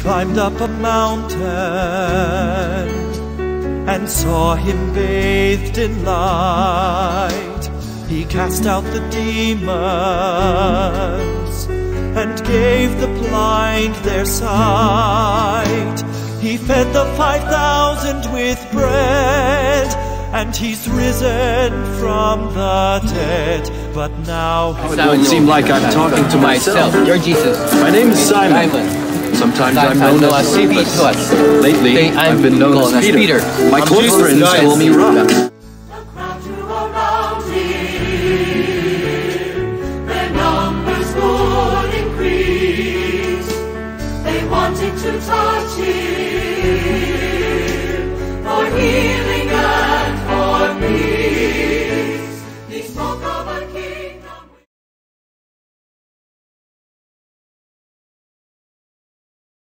climbed up a mountain and saw him bathed in light. He cast out the demons and gave the blind their sight. He fed the 5,000 with bread, and he's risen from the dead. But now it would seem like I'm talking to myself. You're Jesus. My name is Simon. Sometimes I'm known as Cephas. Lately, I've been known as Peter. My close friends call me Rock. The crowd drew around him. Their numbers would increase. They wanted to touch him for healing.